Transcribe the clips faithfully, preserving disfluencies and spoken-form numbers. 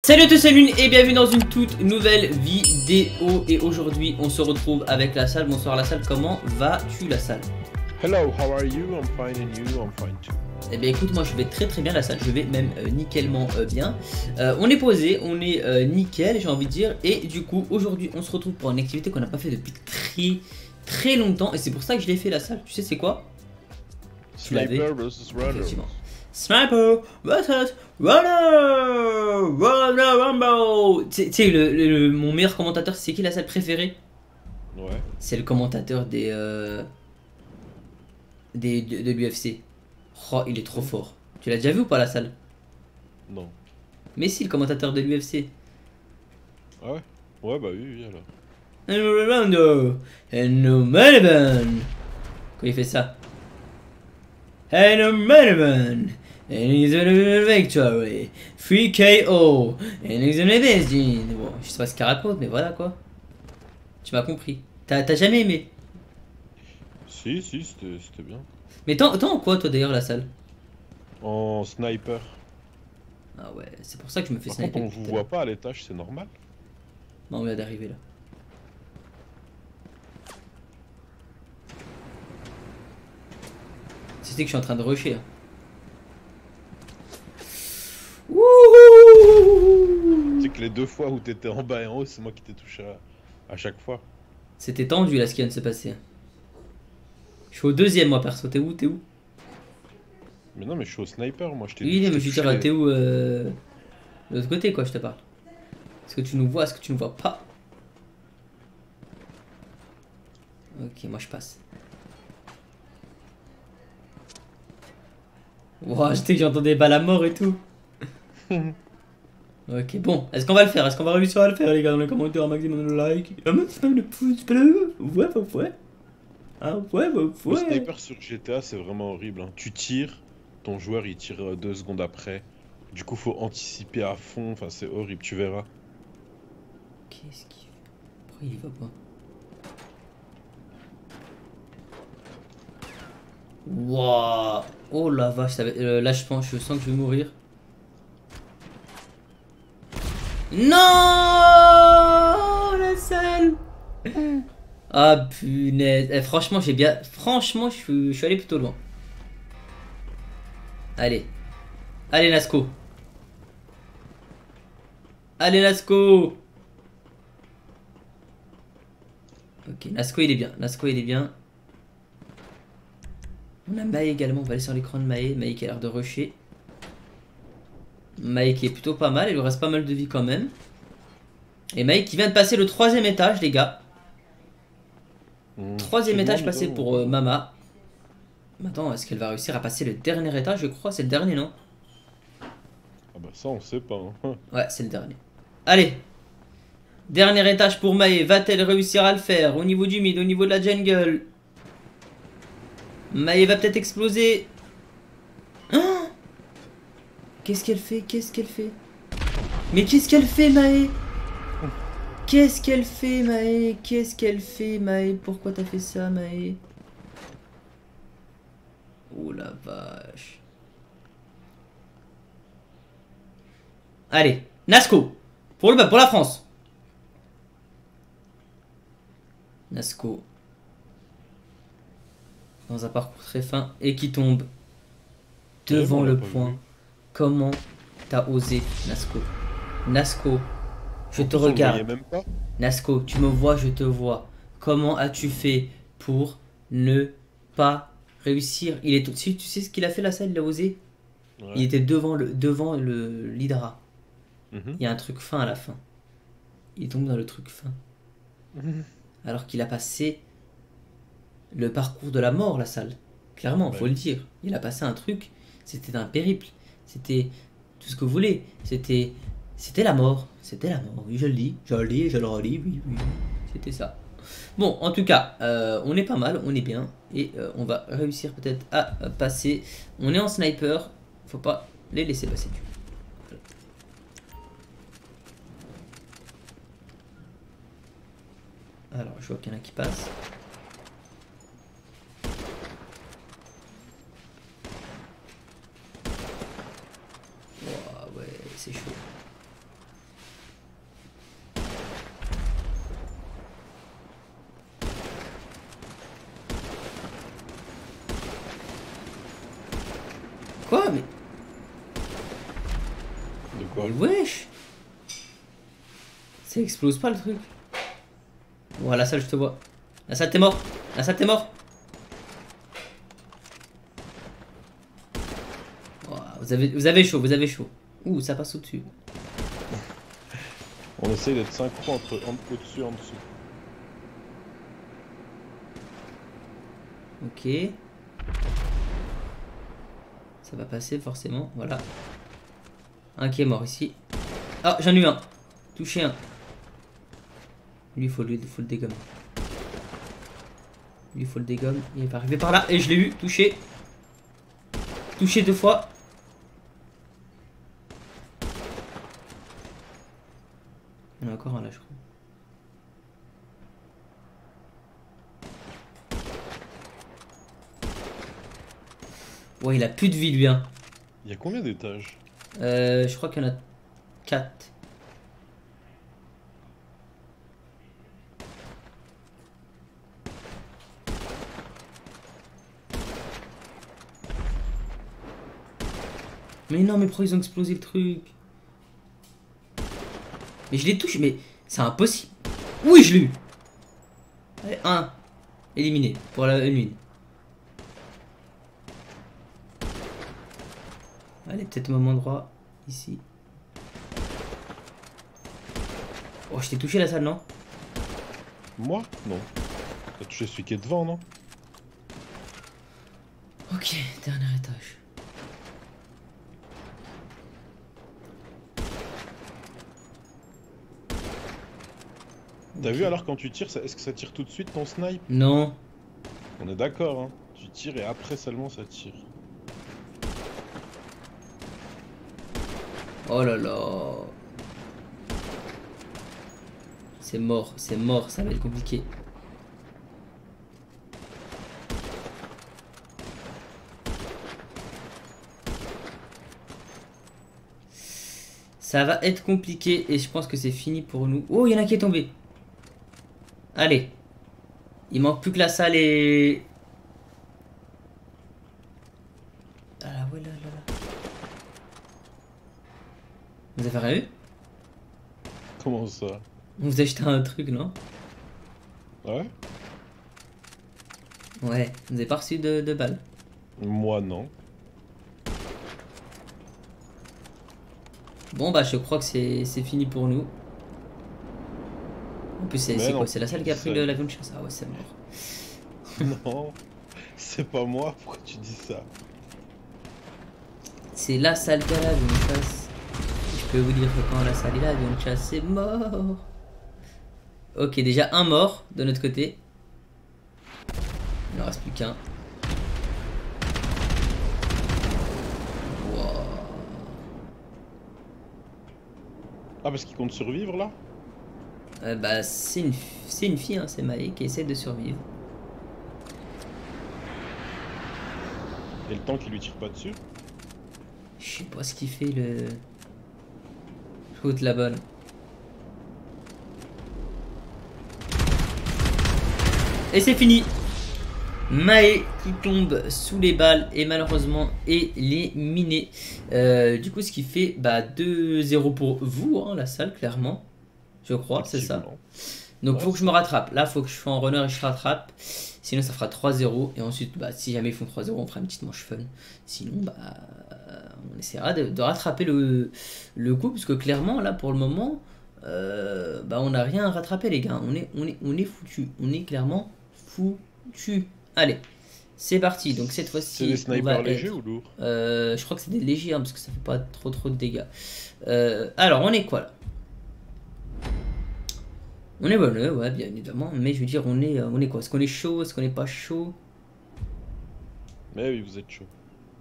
Salut à tous, salut et bienvenue dans une toute nouvelle vidéo. Et aujourd'hui on se retrouve avec la salle. Bonsoir la salle, comment vas-tu la salle? Hello, how are you? I'm fine and you? I'm fine too. Eh bien écoute, moi je vais très très bien la salle, je vais même euh, nickelement euh, bien. euh, On est posé, on est euh, nickel j'ai envie de dire. Et du coup aujourd'hui on se retrouve pour une activité qu'on n'a pas fait depuis très très longtemps. Et c'est pour ça que je l'ai fait la salle, tu sais c'est quoi? Sniper versus runner. Sniper versus runner. Runner Rumble. Tu sais le, le, le, mon meilleur commentateur c'est qui la salle préférée? Ouais. C'est le commentateur des euh, des de, de l'U F C. Oh, il est trop fort. Tu l'as déjà vu ou pas la salle? Non. Mais si, le commentateur de l'U F C. Ah ouais? Ouais, bah oui, oui, alors. Hello, Melbourne. Quand il fait ça. Hello, Melbourne. And he's a victory. three K O. And he's a best. Bon, je sais pas ce qu'il raconte, mais voilà quoi. Tu m'as compris. T'as jamais aimé? Si, si, c'était bien. Mais t'en en quoi toi d'ailleurs la salle? En sniper. Ah ouais, c'est pour ça que je me fais Par sniper. contre, on vous voit pas à l'étage, c'est normal? Non, on vient d'arriver là. C'est que je suis en train de rusher. Hein. Tu sais que les deux fois où t'étais en bas et en haut, c'est moi qui t'ai touché à, à chaque fois. C'était tendu là ce qui vient de se passer. Je suis au deuxième moi perso, t'es où? T'es où? Mais non, mais je suis au sniper, moi je t'ai Oui, dit. mais je veux dire, t'es où euh... de l'autre côté quoi, je te parle. Est-ce que tu nous vois? Est-ce que tu nous vois pas? Ok, moi je passe. Wow, j'étais que j'entendais des balles à mort et tout. Ok, bon, est-ce qu'on va le faire? Est-ce qu'on va réussir à le faire les gars? Dans les commentaires, un maximum de like, un maximum de pouces bleus. Ouais, ouais, ouais. Ah ouais, ouais, ouais. Le sniper sur G T A, c'est vraiment horrible. Hein. Tu tires, ton joueur il tire deux secondes après. Du coup, faut anticiper à fond. Enfin, c'est horrible, tu verras. Qu'est-ce qu'il fait? Pourquoi il va pas? Wouah! Oh la vache, ça va... euh, là je pense, je sens que je vais mourir. Non! La salle! Ah punaise. Eh, franchement, j'ai bien... Franchement, je suis... je suis allé plutôt loin. Allez. Allez, Nasco. Allez, Nasco. Ok, Nasco, il est bien. Nasco, il est bien. On a Mae également. On va aller sur l'écran de Mae. Mae qui a l'air de rusher. Mae qui est plutôt pas mal. Il lui reste pas mal de vie quand même. Et Mae qui vient de passer le troisième étage, les gars. Mmh, troisième étage passé bon, pour euh, Mama. Maintenant, est-ce qu'elle va réussir à passer le dernier étage? Je crois c'est le dernier, non? Ah bah ça, on sait pas. Hein. Ouais, c'est le dernier. Allez. Dernier étage pour Mae. Va-t-elle réussir à le faire? Au niveau du mid, au niveau de la jungle. Mae va peut-être exploser. Oh, qu'est-ce qu'elle fait? Qu'est-ce qu'elle fait? Mais qu'est-ce qu'elle fait, Mae? Qu'est-ce qu'elle fait, Mae? Qu'est-ce qu'elle fait, Mae? Pourquoi t'as fait ça, Mae? Oh la vache. Allez, Nasco. Pour, le, pour la France. Nasco. Dans un parcours très fin. Et qui tombe devant le point. Comment t'as osé, Nasco? Nasco, je te regarde. Nasco, tu me vois, je te vois. Comment as-tu fait pour ne pas réussir? Il est tout... Tu sais ce qu'il a fait la salle, il a osé. Ouais. Il était devant le devant le l'hydra. Mm-hmm. Il y a un truc fin à la fin. Il tombe dans le truc fin. Mm-hmm. Alors qu'il a passé le parcours de la mort, la salle. Clairement, ouais. Faut le dire. Il a passé un truc. C'était un périple. C'était tout ce que vous voulez. C'était c'était la mort. C'était la mort. Oui, je le dis. Je le dis. Je le redis. Oui, oui. C'était ça. Bon, en tout cas, euh, on est pas mal. On est bien. Et euh, on va réussir peut-être à euh, passer. On est en sniper. Faut pas les laisser passer. Alors, je vois qu'il y en a qui passent. Wow, ouais, c'est chaud. Quoi mais... De quoi? Mais wesh. Ça explose pas le truc. Bon, à la salle, je te vois. La salle, t'es mort. La salle, t'es mort. Oh, vous, avez, vous avez chaud, vous avez chaud. Ouh, ça passe au-dessus. On essaye d'être synchro entre au-dessus et en dessous. Ok. Ça va passer forcément, voilà. Un qui est mort ici. Ah, j'en ai eu un. Touché un. Lui, il faut, lui, faut le dégommer. Lui, il faut le dégommer. Il va arriver par là. Et je l'ai eu. Touché. Touché deux fois. Il y en a encore un là, je crois. Ouais, il a plus de vie, lui. Hein. Il y a combien d'étages? euh, Je crois qu'il y en a quatre. Mais non, mais pourquoi ils ont explosé le truc? Mais je les touche, mais c'est impossible. Oui, je l'ai eu. Allez, un. Éliminé pour la une win. Allez, peut-être au même endroit. Ici. Oh, je t'ai touché la salle, non? Moi? Non. T'as touché celui qui est devant, non? Ok, dernier étage. T'as vu alors quand tu tires, est-ce que ça tire tout de suite ton snipe? Non. On est d'accord, hein. Tu tires et après seulement ça tire. Oh là là. C'est mort, c'est mort, ça va être compliqué. Ça va être compliqué et je pense que c'est fini pour nous. Oh, il y en a qui est tombé. Allez. Il manque plus que la salle et... Ah là, ouais, là, là, là. Vous avez rien eu? Comment ça? On vous a acheté un truc, non? Ouais? Ouais, vous avez pas reçu de, de balles. Moi non. Bon bah je crois que c'est fini pour nous. En plus c'est quoi? C'est la salle qui a pris l'avion de chasse. Ah ouais, c'est mort. Non, c'est pas moi, pourquoi tu dis ça? C'est la salle qui a l'avion de chasse. Je peux vous dire que quand la salle est là, l'avion de chasse, c'est mort. Ok, déjà un mort de notre côté. Il ne reste plus qu'un. Wow. Ah, parce qu'il compte survivre là? euh, Bah c'est une, une fille, hein, c'est Maë qui essaie de survivre. Et le temps qu'il lui tire pas dessus? Je sais pas ce qu'il fait le... Shoot la balle. Et c'est fini. Maë qui tombe sous les balles et malheureusement éliminé. Euh, du coup, ce qui fait bah, deux zéro pour vous, hein, la salle, clairement. Je crois, c'est ça. Donc, il ouais, faut que je me rattrape. Là, il faut que je sois en runner et je rattrape. Sinon, ça fera trois zéro. Et ensuite, bah, si jamais ils font trois zéro, on fera une petite manche fun. Sinon, bah, on essaiera de, de rattraper le, le coup. Parce que clairement, là, pour le moment, euh, bah, on n'a rien à rattraper, les gars. On est, on est, on est foutu. On est clairement foutu. Allez, c'est parti. Donc cette fois-ci, c'est des snipers légers être... ou lourds? euh, Je crois que c'est des légers hein, parce que ça fait pas trop trop de dégâts. Euh, alors on est quoi là? On est bon, ouais, bien évidemment. Mais je veux dire, on est, on est quoi? Est-ce qu'on est chaud? Est-ce qu'on est pas chaud? Mais oui, vous êtes chaud.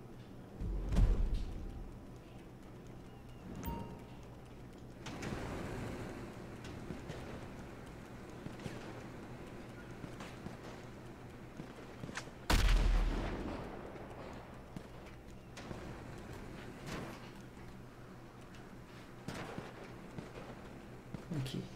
Ok.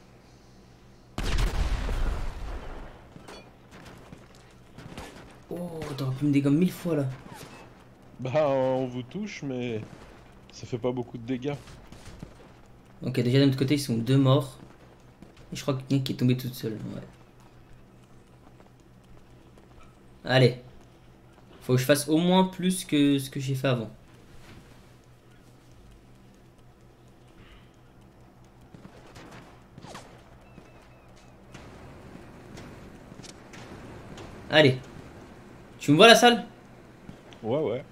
Oh, t'aurais pu me dégommer mille fois là. Bah on vous touche mais ça fait pas beaucoup de dégâts. Ok, déjà d'un autre côté ils sont deux morts. Et je crois que Nick est tombé toute seule. Ouais. Allez. Faut que je fasse au moins plus que ce que j'ai fait avant. Allez. Tu me vois la salle? Ouais, ouais.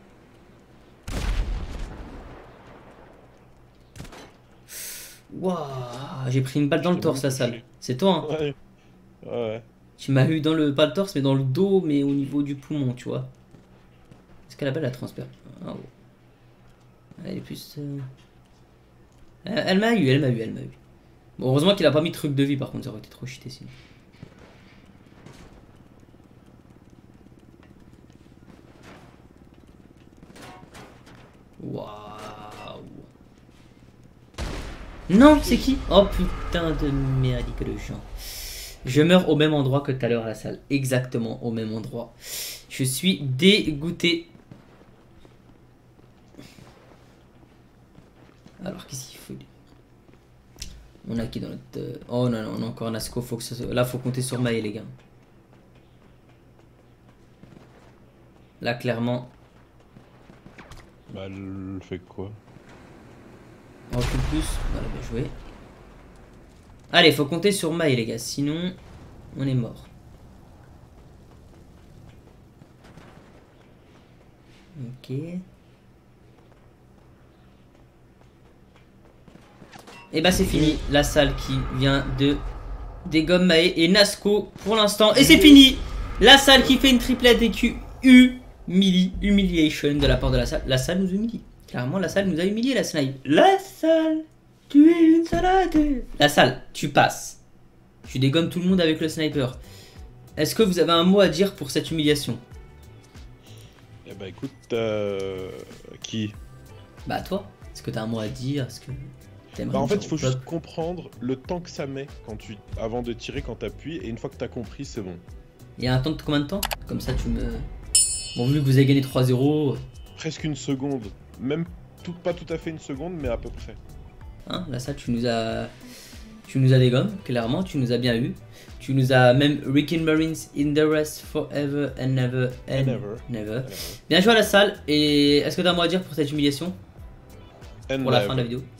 Waouh, j'ai pris une balle dans le torse la salle. C'est toi, hein? Ouais. Ouais. Tu m'as eu dans le, pas le torse, mais dans le dos, mais au niveau du poumon, tu vois. Est-ce que la balle a transperce? Ah, oh. Elle est plus... Euh... Elle m'a eu, elle m'a eu, elle m'a eu. Bon, heureusement qu'il a pas mis de truc de vie, par contre, ça aurait été trop cheaté sinon. Waouh. Non, c'est qui? Oh putain de merde que le champ. Je meurs au même endroit que tout à l'heure à la salle. Exactement au même endroit. Je suis dégoûté. Alors, qu'est-ce qu'il faut? On a qui dans notre... Oh non, non, on a encore un Nasco. Faut que ça... Là, faut compter sur Maë, les gars. Là, clairement... Bah, elle fait quoi? Un coup de plus. Voilà, bien joué. Allez, faut compter sur Maë, les gars. Sinon, on est mort. Ok. Et bah c'est fini, la salle qui vient de dégomme Maë et Nasco pour l'instant. Et c'est fini. La salle qui fait une triplette et qui humilie, humiliation de la part de la salle. La salle nous humilie. Clairement la salle nous a humilié la snipe. La salle, tu es une salade. La salle, tu passes. Tu dégommes tout le monde avec le sniper. Est-ce que vous avez un mot à dire pour cette humiliation? Eh bah écoute, euh... qui? Bah toi, est-ce que t'as un mot à dire? Est-ce que... Bah en fait, il faut juste comprendre le temps que ça met quand tu... avant de tirer, quand t'appuies, et une fois que t'as compris, c'est bon. Il y a un temps de combien de temps? Comme ça, tu me... Bon, vu que vous avez gagné trois zéro... Presque une seconde. Même tout, pas tout à fait une seconde, mais à peu près. Hein, là, ça, tu nous as... Tu nous as dégommé, clairement, tu nous as bien eu. Tu nous as même Wrecking Marines in the rest forever and never and never. never. Bien joué à la salle. Et est-ce que t'as un mot à dire pour cette humiliation? And pour la never. fin de la vidéo?